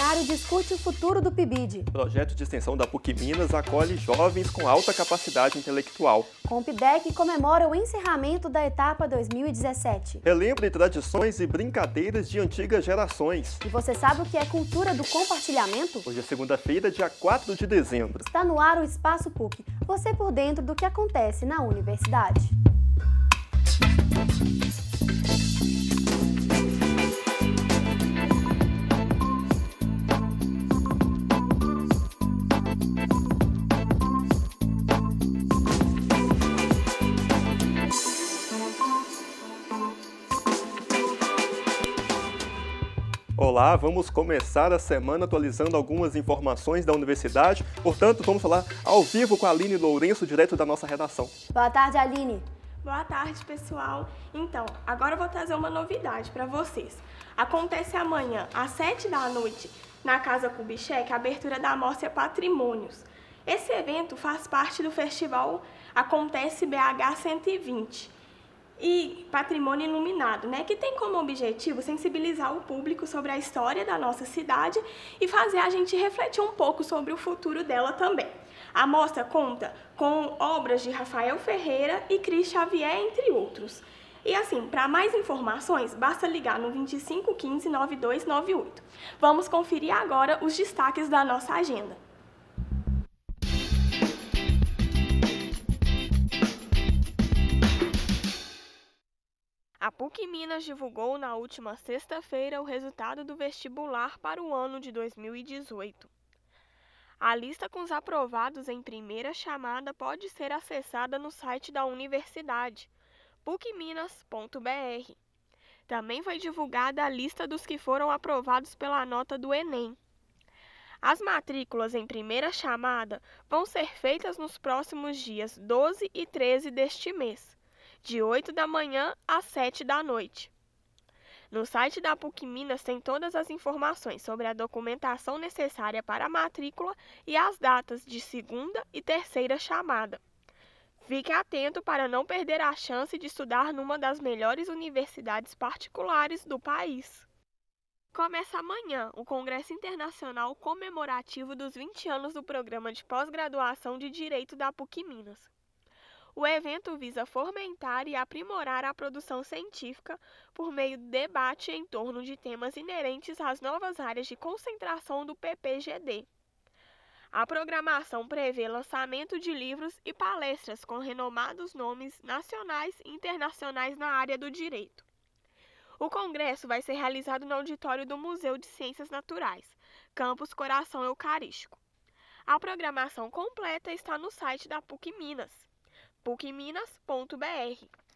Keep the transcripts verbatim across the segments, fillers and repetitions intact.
seminário discute o futuro do P I B I D. O projeto de extensão da PUC Minas acolhe jovens com alta capacidade intelectual. Compidec comemora o encerramento da etapa dois mil e dezessete. Relembre tradições e brincadeiras de antigas gerações. E você sabe o que é cultura do compartilhamento? Hoje é segunda-feira, dia quatro de dezembro. Está no ar o Espaço P U C, você por dentro do que acontece na universidade. Olá, vamos começar a semana atualizando algumas informações da universidade. Portanto, vamos falar ao vivo com a Aline Lourenço, direto da nossa redação. Boa tarde, Aline. Boa tarde, pessoal. Então, agora eu vou trazer uma novidade para vocês. Acontece amanhã, às sete da noite, na Casa Kubitschek, a abertura da Mostra Patrimônios. Esse evento faz parte do festival Acontece B H cento e vinte. E Patrimônio Iluminado, né, que tem como objetivo sensibilizar o público sobre a história da nossa cidade e fazer a gente refletir um pouco sobre o futuro dela também. A mostra conta com obras de Rafael Ferreira e Cris Xavier, entre outros. E assim, para mais informações, basta ligar no vinte e cinco quinze, noventa e dois noventa e oito. Vamos conferir agora os destaques da nossa agenda. A PUC Minas divulgou na última sexta-feira o resultado do vestibular para o ano de dois mil e dezoito. A lista com os aprovados em primeira chamada pode ser acessada no site da universidade, puc minas ponto b r. Também foi divulgada a lista dos que foram aprovados pela nota do Enem. As matrículas em primeira chamada vão ser feitas nos próximos dias doze e treze deste mês, de oito da manhã às sete da noite. No site da PUC Minas tem todas as informações sobre a documentação necessária para a matrícula e as datas de segunda e terceira chamada. Fique atento para não perder a chance de estudar numa das melhores universidades particulares do país. Começa amanhã o Congresso Internacional comemorativo dos vinte anos do Programa de Pós-Graduação de Direito da PUC Minas. O evento visa fomentar e aprimorar a produção científica por meio de debate em torno de temas inerentes às novas áreas de concentração do P P G D. A programação prevê lançamento de livros e palestras com renomados nomes nacionais e internacionais na área do direito. O congresso vai ser realizado no auditório do Museu de Ciências Naturais, Campus Coração Eucarístico. A programação completa está no site da PUC Minas, puc minas ponto b r.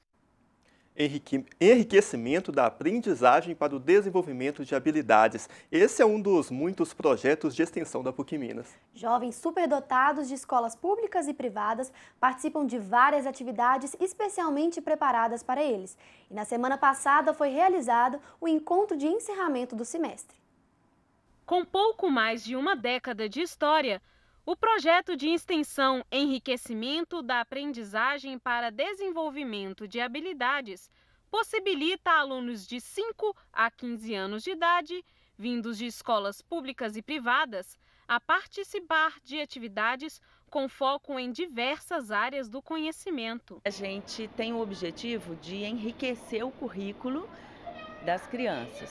Enriquecimento da aprendizagem para o desenvolvimento de habilidades. Esse é um dos muitos projetos de extensão da PUC Minas. Jovens superdotados de escolas públicas e privadas participam de várias atividades especialmente preparadas para eles. E na semana passada foi realizado o encontro de encerramento do semestre. Com pouco mais de uma década de história, o projeto de extensão Enriquecimento da Aprendizagem para Desenvolvimento de Habilidades possibilita alunos de cinco a quinze anos de idade, vindos de escolas públicas e privadas, a participar de atividades com foco em diversas áreas do conhecimento. A gente tem o objetivo de enriquecer o currículo das crianças,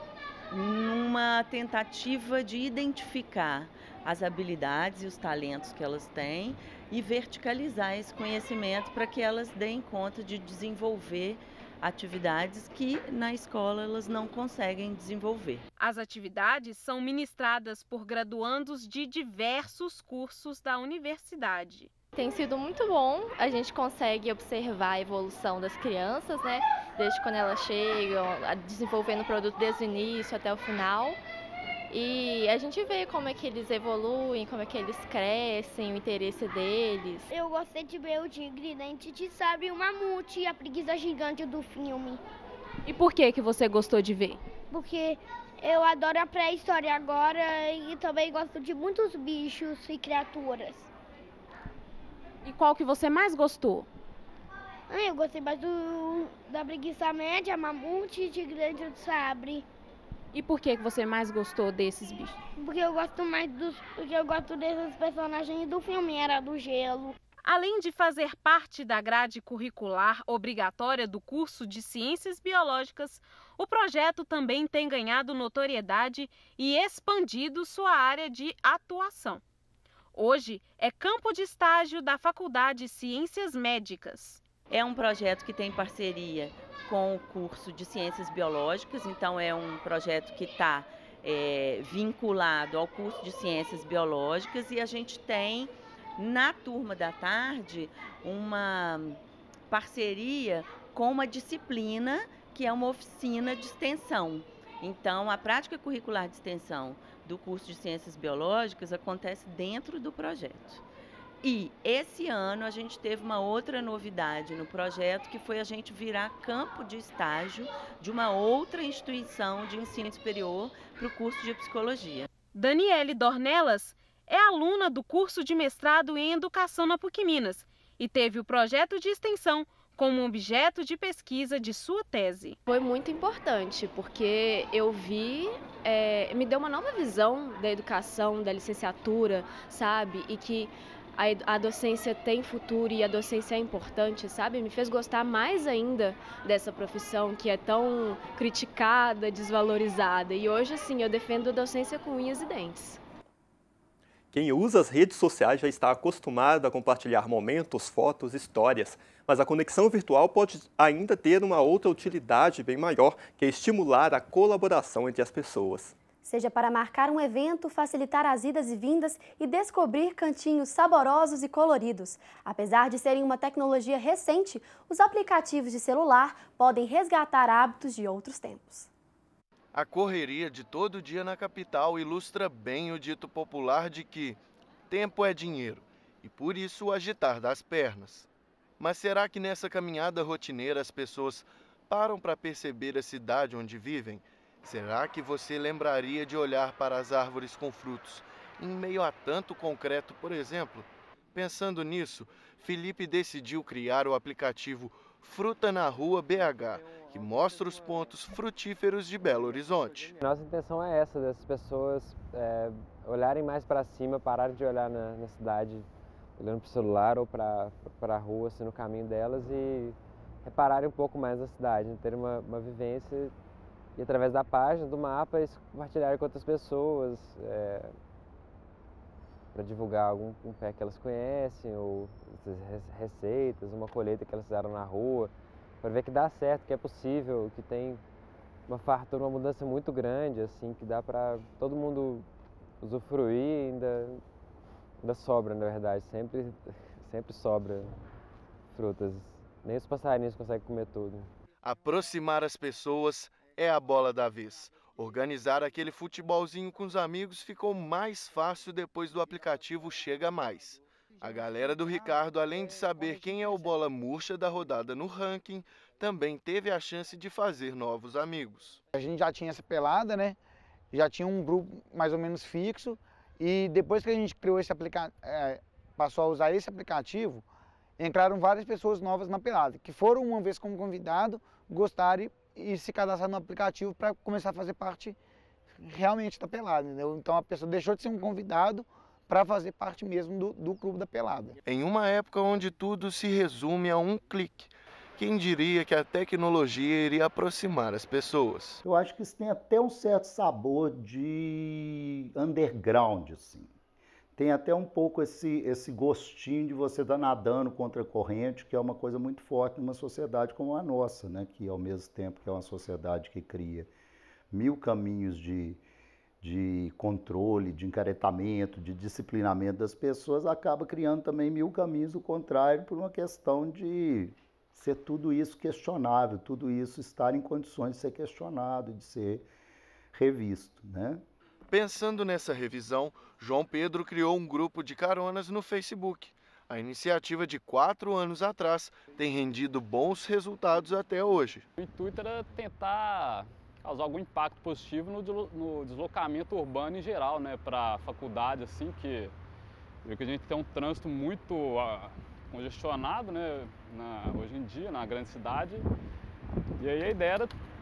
numa tentativa de identificar as habilidades e os talentos que elas têm e verticalizar esse conhecimento para que elas deem conta de desenvolver atividades que na escola elas não conseguem desenvolver. As atividades são ministradas por graduandos de diversos cursos da universidade. Tem sido muito bom, a gente consegue observar a evolução das crianças, né? Desde quando elas chegam, desenvolvendo o produto desde o início até o final. E a gente vê como é que eles evoluem, como é que eles crescem, o interesse deles. Eu gostei de ver o tigre, dente de sabre e o mamute e a preguiça gigante do filme. E por que que você gostou de ver? Porque eu adoro a pré-história agora e também gosto de muitos bichos e criaturas. E qual que você mais gostou? Ah, eu gostei mais do, da preguiça média, mamute e tigre dente de sabre. E por que você mais gostou desses bichos? Porque eu gosto mais dos. Porque eu gosto desses personagens do filme, Era do Gelo. Além de fazer parte da grade curricular obrigatória do curso de Ciências Biológicas, o projeto também tem ganhado notoriedade e expandido sua área de atuação. Hoje é campo de estágio da Faculdade de Ciências Médicas. É um projeto que tem parceria com o curso de Ciências Biológicas, então é um projeto que está é, vinculado ao curso de Ciências Biológicas, e a gente tem na turma da tarde uma parceria com uma disciplina que é uma oficina de extensão. Então, a prática curricular de extensão do curso de Ciências Biológicas acontece dentro do projeto. E esse ano a gente teve uma outra novidade no projeto, que foi a gente virar campo de estágio de uma outra instituição de ensino superior para o curso de Psicologia. Daniele Dornelas é aluna do curso de mestrado em Educação na PUC Minas e teve o projeto de extensão como objeto de pesquisa de sua tese. Foi muito importante, porque eu vi, é, me deu uma nova visão da educação, da licenciatura, sabe? E que a, a docência tem futuro e a docência é importante, sabe? Me fez gostar mais ainda dessa profissão que é tão criticada, desvalorizada. E hoje, assim, eu defendo a docência com unhas e dentes. Quem usa as redes sociais já está acostumado a compartilhar momentos, fotos, histórias, mas a conexão virtual pode ainda ter uma outra utilidade bem maior, que é estimular a colaboração entre as pessoas. Seja para marcar um evento, facilitar as idas e vindas e descobrir cantinhos saborosos e coloridos. Apesar de serem uma tecnologia recente, os aplicativos de celular podem resgatar hábitos de outros tempos. A correria de todo dia na capital ilustra bem o dito popular de que tempo é dinheiro e por isso o agitar das pernas. Mas será que nessa caminhada rotineira as pessoas param para perceber a cidade onde vivem? Será que você lembraria de olhar para as árvores com frutos em meio a tanto concreto, por exemplo? Pensando nisso, Felipe decidiu criar o aplicativo Fruta na Rua B H, que mostra os pontos frutíferos de Belo Horizonte. Nossa intenção é essa, dessas pessoas é, olharem mais para cima, pararem de olhar na, na cidade, olhando para o celular ou para a rua, assim, no caminho delas, e repararem um pouco mais na cidade, terem uma, uma vivência e, através da página, do mapa, eles compartilharem com outras pessoas, é, para divulgar algum um pé que elas conhecem, ou receitas, uma colheita que elas fizeram na rua, para ver que dá certo, que é possível, que tem uma fartura, uma mudança muito grande, assim, que dá para todo mundo usufruir e ainda, ainda sobra, na verdade, sempre, sempre sobra frutas. Nem os passarinhos conseguem comer tudo. Aproximar as pessoas é a bola da vez. Organizar aquele futebolzinho com os amigos ficou mais fácil depois do aplicativo Chega Mais. A galera do Ricardo, além de saber quem é o bola murcha da rodada no ranking, também teve a chance de fazer novos amigos. A gente já tinha essa pelada, né? Já tinha um grupo mais ou menos fixo, e depois que a gente criou esse aplicativo, é, passou a usar esse aplicativo, entraram várias pessoas novas na pelada, que foram uma vez como convidado, gostaram e se cadastrar no aplicativo para começar a fazer parte realmente da pelada, entendeu? Então a pessoa deixou de ser um convidado para fazer parte mesmo do, do clube da pelada. Em uma época onde tudo se resume a um clique, quem diria que a tecnologia iria aproximar as pessoas? Eu acho que isso tem até um certo sabor de underground, assim. Tem até um pouco esse, esse gostinho de você estar nadando contra a corrente, que é uma coisa muito forte numa sociedade como a nossa, né? Que ao mesmo tempo que é uma sociedade que cria mil caminhos de, de controle, de encaretamento, de disciplinamento das pessoas, acaba criando também mil caminhos do contrário por uma questão de ser tudo isso questionável, tudo isso estar em condições de ser questionado, de ser revisto, né? Pensando nessa revisão, João Pedro criou um grupo de caronas no Facebook. A iniciativa de quatro anos atrás tem rendido bons resultados até hoje. O intuito era tentar causar algum impacto positivo no deslocamento urbano em geral, né, para a faculdade, assim, que, que a gente tem um trânsito muito uh, congestionado, né, na, hoje em dia, na grande cidade. E aí a ideia era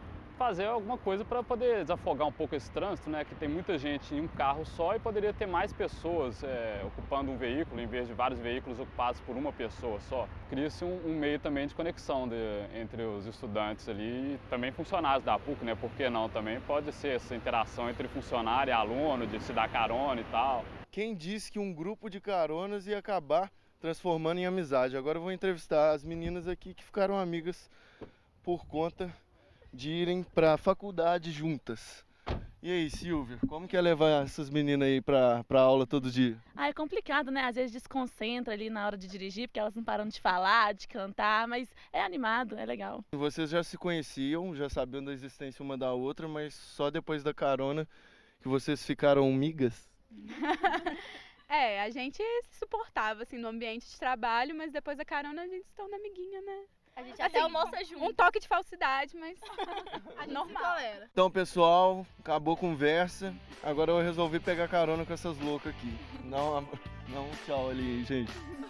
fazer alguma coisa para poder desafogar um pouco esse trânsito, né? Que tem muita gente em um carro só e poderia ter mais pessoas é, ocupando um veículo, em vez de vários veículos ocupados por uma pessoa só. Cria-se um, um meio também de conexão de, entre os estudantes ali e também funcionários da PUC, né? Por que não? Também pode ser essa interação entre funcionário e aluno, de se dar carona e tal. Quem disse que um grupo de caronas ia acabar transformando em amizade? Agora eu vou entrevistar as meninas aqui que ficaram amigas por conta de irem para a faculdade juntas. E aí, Silvia, como que é levar essas meninas aí para para aula todo dia? Ah, é complicado, né? Às vezes desconcentra ali na hora de dirigir, porque elas não param de falar, de cantar, mas é animado, é legal. Vocês já se conheciam, já sabiam da existência uma da outra, mas só depois da carona que vocês ficaram amigas? É, a gente se suportava assim no ambiente de trabalho, mas depois da carona a gente se torna amiguinha, né? A gente assim, até almoça junto. Um toque de falsidade, mas normal. Então, pessoal, acabou a conversa. Agora eu resolvi pegar carona com essas loucas aqui. Não, não, tchau ali, gente.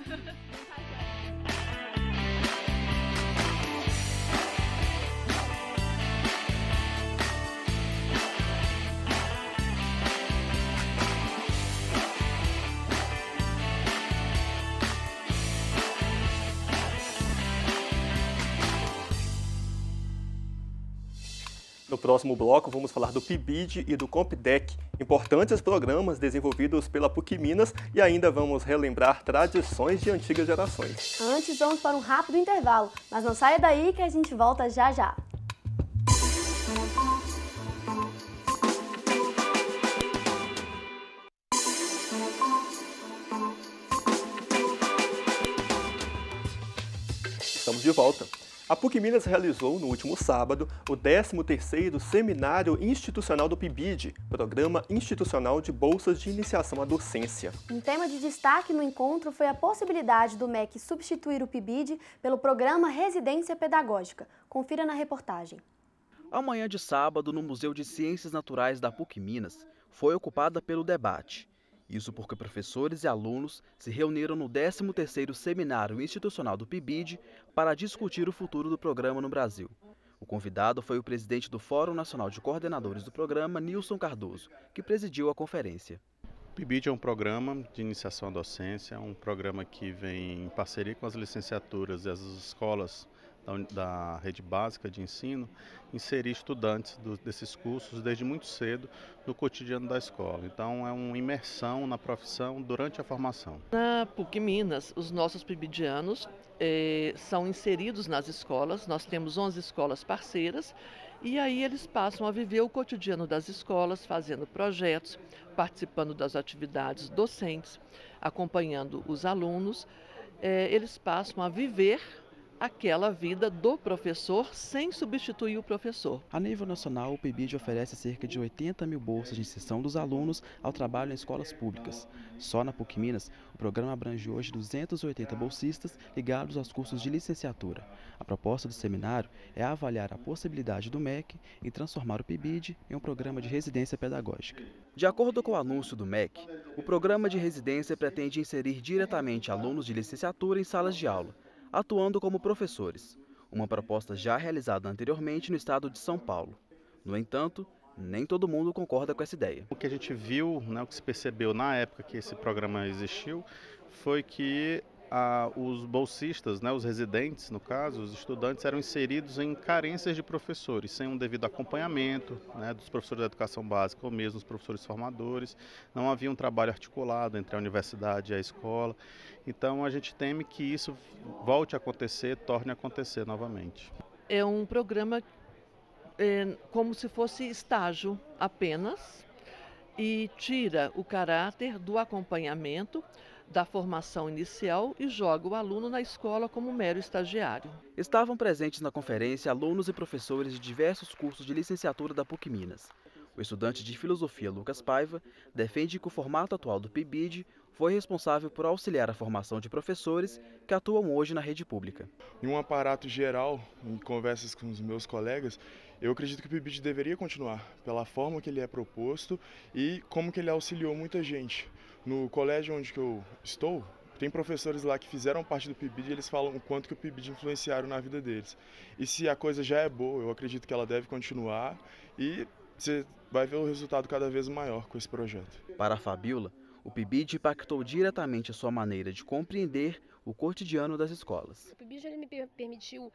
No próximo bloco, vamos falar do P I B I D e do CompDec, importantes programas desenvolvidos pela PUC Minas, e ainda vamos relembrar tradições de antigas gerações. Antes, vamos para um rápido intervalo, mas não saia daí que a gente volta já já. Estamos de volta. A PUC Minas realizou, no último sábado, o décimo terceiro Seminário Institucional do P I B I D, Programa Institucional de Bolsas de Iniciação à Docência. Um tema de destaque no encontro foi a possibilidade do M E C substituir o P I B I D pelo Programa Residência Pedagógica. Confira na reportagem. A manhã de sábado, no Museu de Ciências Naturais da PUC Minas, foi ocupada pelo debate. Isso porque professores e alunos se reuniram no décimo terceiro Seminário Institucional do P I B I D para discutir o futuro do programa no Brasil. O convidado foi o presidente do Fórum Nacional de Coordenadores do programa, Nilson Cardoso, que presidiu a conferência. O P I B I D é um programa de iniciação à docência, um programa que vem em parceria com as licenciaturas e as escolas da, da rede básica de ensino, inserir estudantes do, desses cursos desde muito cedo no cotidiano da escola. Então é uma imersão na profissão durante a formação. Na PUC Minas, os nossos pibidianos eh, são inseridos nas escolas, nós temos onze escolas parceiras, e aí eles passam a viver o cotidiano das escolas, fazendo projetos, participando das atividades docentes, acompanhando os alunos. Eh, eles passam a viver aquela vida do professor sem substituir o professor. A nível nacional, o P I B I D oferece cerca de oitenta mil bolsas de inserção dos alunos ao trabalho em escolas públicas. Só na PUC Minas, o programa abrange hoje duzentos e oitenta bolsistas ligados aos cursos de licenciatura. A proposta do seminário é avaliar a possibilidade do M E C em transformar o P I B I D em um programa de residência pedagógica. De acordo com o anúncio do M E C, o programa de residência pretende inserir diretamente alunos de licenciatura em salas de aula, atuando como professores, uma proposta já realizada anteriormente no estado de São Paulo. No entanto, nem todo mundo concorda com essa ideia. O que a gente viu, né, o que se percebeu na época que esse programa existiu, foi que ah, os bolsistas, né, os residentes, no caso, os estudantes, eram inseridos em carências de professores, sem um devido acompanhamento, né, dos professores da educação básica ou mesmo dos professores formadores. Não havia um trabalho articulado entre a universidade e a escola. Então a gente teme que isso volte a acontecer, torne a acontecer novamente. É um programa é, como se fosse estágio apenas e tira o caráter do acompanhamento, da formação inicial e joga o aluno na escola como mero estagiário. Estavam presentes na conferência alunos e professores de diversos cursos de licenciatura da PUC Minas. O estudante de filosofia Lucas Paiva defende que o formato atual do P I B I D foi responsável por auxiliar a formação de professores que atuam hoje na rede pública. Em um aparato geral, em conversas com os meus colegas, eu acredito que o P I B I D deveria continuar pela forma que ele é proposto e como que ele auxiliou muita gente. No colégio onde que eu estou, Tem professores lá que fizeram parte do P I B I D e eles falam o quanto que o P I B I D influenciaram na vida deles. E se a coisa já é boa, eu acredito que ela deve continuar e você vai ver o resultado cada vez maior com esse projeto. Para a Fabiola, o P I B I D impactou diretamente a sua maneira de compreender o cotidiano das escolas. O P I B I D ele me permitiu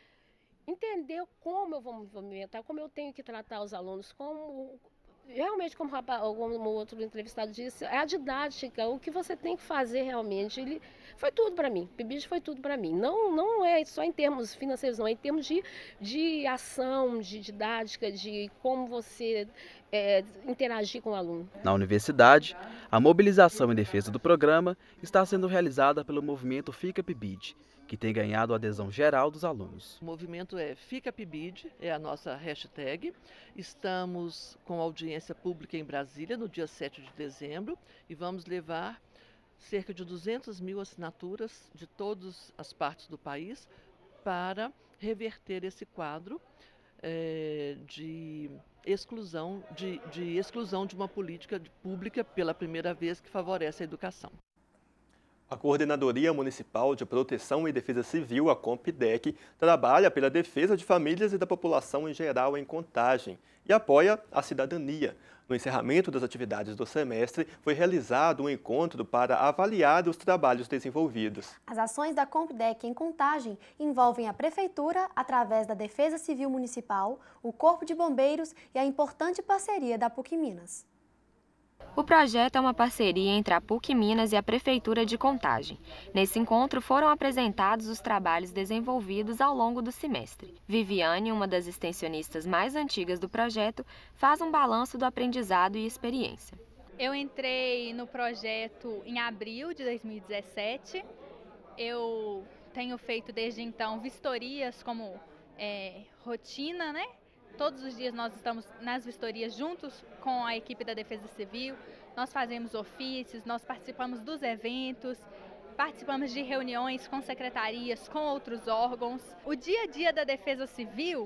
entender como eu vou me movimentar, como eu tenho que tratar os alunos, como realmente, como o outro entrevistado disse, é a didática, o que você tem que fazer realmente. Ele foi tudo para mim, o P I B I D foi tudo para mim. Não, não é só em termos financeiros, não, é em termos de, de ação, de didática, de como você é, interagir com o aluno. Na universidade, a mobilização em defesa do programa está sendo realizada pelo movimento Fica P I B I D, que tem ganhado a adesão geral dos alunos. O movimento é Fica P I B I D, é a nossa hashtag. Estamos com audiência pública em Brasília no dia sete de dezembro e vamos levar cerca de duzentas mil assinaturas de todas as partes do país para reverter esse quadro é, de exclusão de, de exclusão de uma política pública pela primeira vez que favorece a educação. A Coordenadoria Municipal de Proteção e Defesa Civil, a COMPIDEC, trabalha pela defesa de famílias e da população em geral em Contagem e apoia a cidadania. No encerramento das atividades do semestre, foi realizado um encontro para avaliar os trabalhos desenvolvidos. As ações da COMPIDEC em Contagem envolvem a Prefeitura, através da Defesa Civil Municipal, o Corpo de Bombeiros e a importante parceria da PUC Minas. O projeto é uma parceria entre a PUC Minas e a Prefeitura de Contagem. Nesse encontro foram apresentados os trabalhos desenvolvidos ao longo do semestre. Viviane, uma das extensionistas mais antigas do projeto, faz um balanço do aprendizado e experiência. Eu entrei no projeto em abril de dois mil e dezessete. Eu tenho feito desde então vistorias como é, rotina, né? Todos os dias nós estamos nas vistorias juntos com a equipe da Defesa Civil, nós fazemos ofícios, nós participamos dos eventos, participamos de reuniões com secretarias, com outros órgãos. O dia a dia da Defesa Civil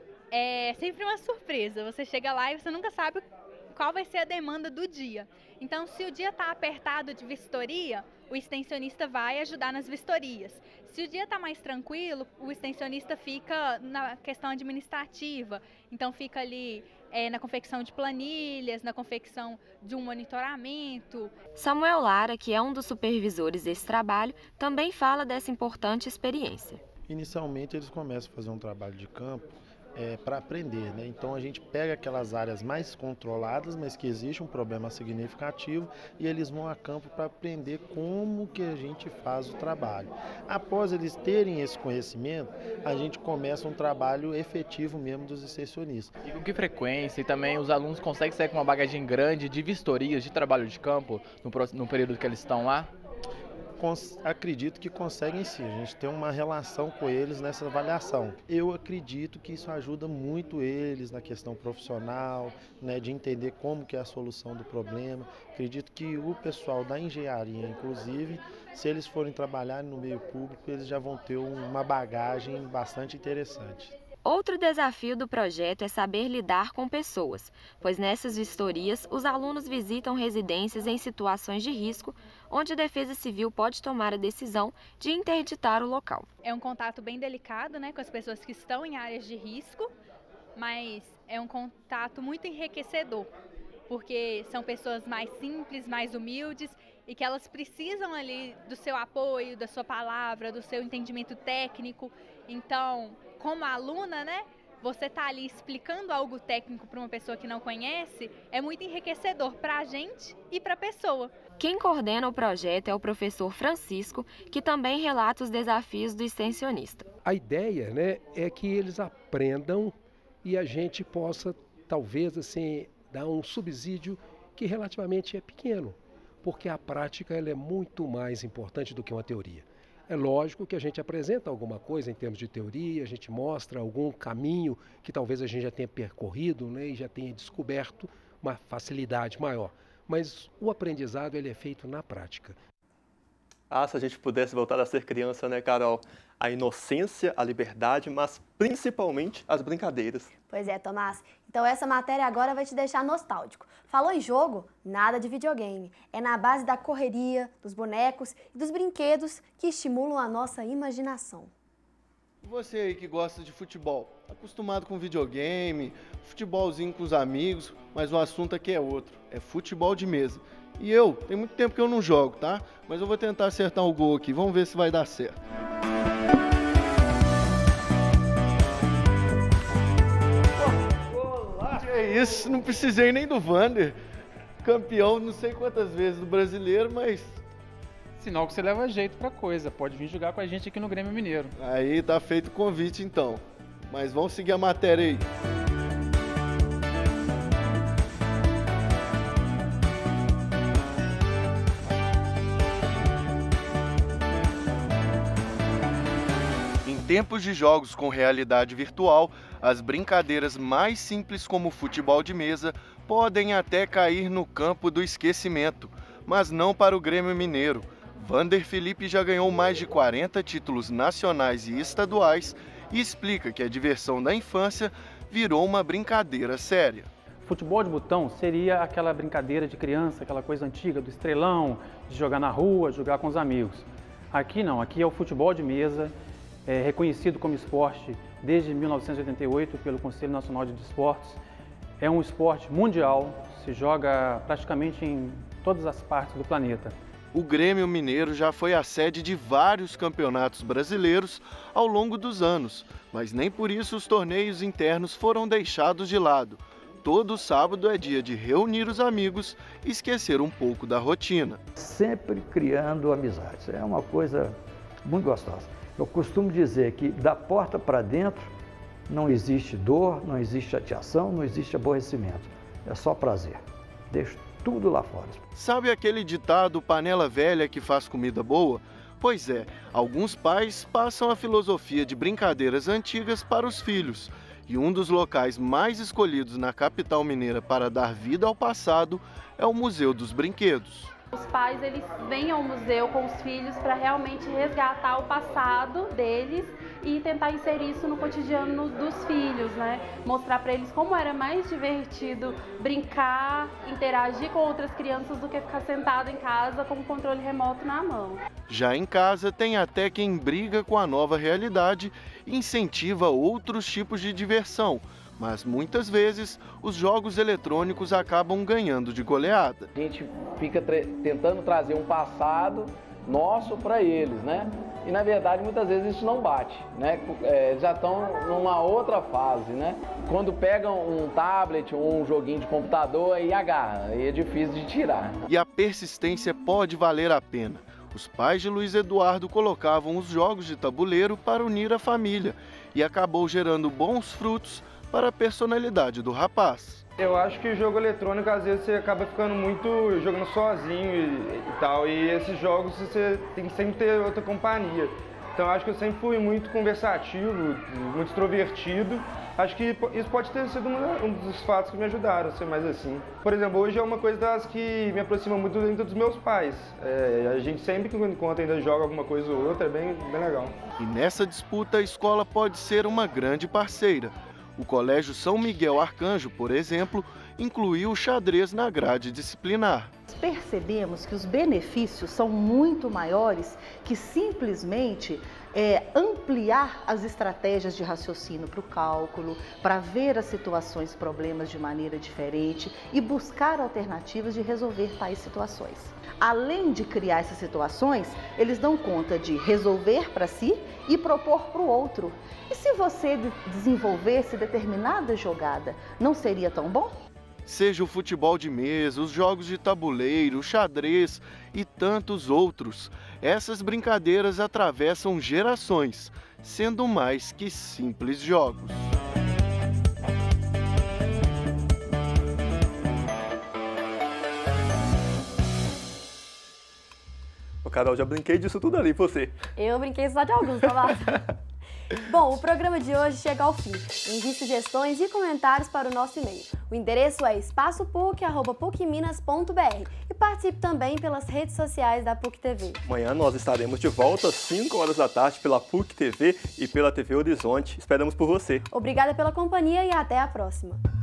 é sempre uma surpresa, você chega lá e você nunca sabe qual vai ser a demanda do dia. Então, se o dia está apertado de vistoria, o extensionista vai ajudar nas vistorias. Se o dia está mais tranquilo, o extensionista fica na questão administrativa. Então, fica ali é, na confecção de planilhas, na confecção de um monitoramento. Samuel Lara, que é um dos supervisores desse trabalho, também fala dessa importante experiência. Inicialmente, eles começam a fazer um trabalho de campo É, para aprender, né? Então a gente pega aquelas áreas mais controladas, mas que existe um problema significativo e eles vão a campo para aprender como que a gente faz o trabalho. Após eles terem esse conhecimento, a gente começa um trabalho efetivo mesmo dos extensionistas. E com que frequência? E também os alunos conseguem sair com uma bagagem grande de vistorias, de trabalho de campo no, no período que eles estão lá? Acredito que conseguem sim, a gente tem uma relação com eles nessa avaliação. Eu acredito que isso ajuda muito eles na questão profissional, né, de entender como que é a solução do problema. Acredito que o pessoal da engenharia, inclusive, se eles forem trabalhar no meio público, eles já vão ter uma bagagem bastante interessante. Outro desafio do projeto é saber lidar com pessoas, pois nessas vistorias os alunos visitam residências em situações de risco, onde a Defesa Civil pode tomar a decisão de interditar o local. É um contato bem delicado, né, com as pessoas que estão em áreas de risco, mas é um contato muito enriquecedor, porque são pessoas mais simples, mais humildes e que elas precisam ali do seu apoio, da sua palavra, do seu entendimento técnico. Então, como aluna, né, você tá ali explicando algo técnico para uma pessoa que não conhece, é muito enriquecedor para a gente e para a pessoa. Quem coordena o projeto é o professor Francisco, que também relata os desafios do extensionista. A ideia, né, é que eles aprendam e a gente possa, talvez, assim, dar um subsídio que relativamente é pequeno, porque a prática ela é muito mais importante do que uma teoria. É lógico que a gente apresenta alguma coisa em termos de teoria, a gente mostra algum caminho que talvez a gente já tenha percorrido, né, e já tenha descoberto uma facilidade maior. Mas o aprendizado ele é feito na prática. Ah, se a gente pudesse voltar a ser criança, né, Carol? A inocência, a liberdade, mas principalmente as brincadeiras. Pois é, Tomás. Então essa matéria agora vai te deixar nostálgico. Falou em jogo? Nada de videogame. É na base da correria, dos bonecos e dos brinquedos que estimulam a nossa imaginação. Você aí que gosta de futebol, acostumado com videogame, futebolzinho com os amigos, mas o assunto aqui é outro, é futebol de mesa. E eu, tem muito tempo que eu não jogo, tá? Mas eu vou tentar acertar o gol aqui, vamos ver se vai dar certo. É isso, não precisei nem do Vander, campeão não sei quantas vezes do brasileiro, mas... Sinal que você leva jeito pra coisa, pode vir jogar com a gente aqui no Grêmio Mineiro. Aí tá feito o convite então, mas vamos seguir a matéria aí. Em tempos de jogos com realidade virtual, as brincadeiras mais simples como o futebol de mesa podem até cair no campo do esquecimento, mas não para o Grêmio Mineiro. Vander Felipe já ganhou mais de quarenta títulos nacionais e estaduais e explica que a diversão da infância virou uma brincadeira séria. Futebol de botão seria aquela brincadeira de criança, aquela coisa antiga do estrelão, de jogar na rua, jogar com os amigos. Aqui não, aqui é o futebol de mesa, é reconhecido como esporte desde mil novecentos e oitenta e oito pelo Conselho Nacional de Desportos. É um esporte mundial, se joga praticamente em todas as partes do planeta. O Grêmio Mineiro já foi a sede de vários campeonatos brasileiros ao longo dos anos, mas nem por isso os torneios internos foram deixados de lado. Todo sábado é dia de reunir os amigos e esquecer um pouco da rotina. Sempre criando amizades, é uma coisa muito gostosa. Eu costumo dizer que da porta para dentro não existe dor, não existe chateação, não existe aborrecimento, é só prazer. Deixo tudo lá fora. Sabe aquele ditado panela velha que faz comida boa? Pois é, alguns pais passam a filosofia de brincadeiras antigas para os filhos. E um dos locais mais escolhidos na capital mineira para dar vida ao passado é o Museu dos Brinquedos. Os pais eles vêm ao museu com os filhos para realmente resgatar o passado deles e tentar inserir isso no cotidiano dos filhos, né? Mostrar para eles como era mais divertido brincar, interagir com outras crianças do que ficar sentado em casa com o controle remoto na mão. Já em casa tem até quem briga com a nova realidade e incentiva outros tipos de diversão. Mas muitas vezes os jogos eletrônicos acabam ganhando de goleada. A gente fica tentando trazer um passado nosso para eles, né? E na verdade muitas vezes isso não bate, né? É, já estão numa outra fase, né? Quando pegam um tablet ou um joguinho de computador aí agarra, aí é difícil de tirar. E a persistência pode valer a pena. Os pais de Luiz Eduardo colocavam os jogos de tabuleiro para unir a família e acabou gerando bons frutos para a personalidade do rapaz. Eu acho que o jogo eletrônico, às vezes, você acaba ficando muito jogando sozinho e, e tal, e esses jogos você tem que sempre ter outra companhia. Então acho que eu sempre fui muito conversativo, muito extrovertido. Acho que isso pode ter sido um dos fatos que me ajudaram a ser mais assim. Por exemplo, hoje é uma coisa das que me aproxima muito dentro dos meus pais. É, a gente sempre que encontra ainda joga alguma coisa ou outra, é bem, bem legal. E nessa disputa a escola pode ser uma grande parceira. O Colégio São Miguel Arcanjo, por exemplo, incluiu o xadrez na grade disciplinar. Percebemos que os benefícios são muito maiores que simplesmente é, ampliar as estratégias de raciocínio para o cálculo, para ver as situações, problemas de maneira diferente e buscar alternativas de resolver tais situações. Além de criar essas situações, eles dão conta de resolver para si e propor para o outro. E se você desenvolvesse determinada jogada, não seria tão bom? Seja o futebol de mesa, os jogos de tabuleiro, o xadrez e tantos outros, essas brincadeiras atravessam gerações, sendo mais que simples jogos. Ô, Carol, já brinquei disso tudo ali, você. Eu brinquei só de alguns, tá bom? Bom, o programa de hoje chega ao fim. Envie sugestões e comentários para o nosso e-mail. O endereço é espaço puc arroba puc minas ponto b r e participe também pelas redes sociais da P U C T V. Amanhã nós estaremos de volta às cinco horas da tarde pela P U C T V e pela T V Horizonte. Esperamos por você. Obrigada pela companhia e até a próxima.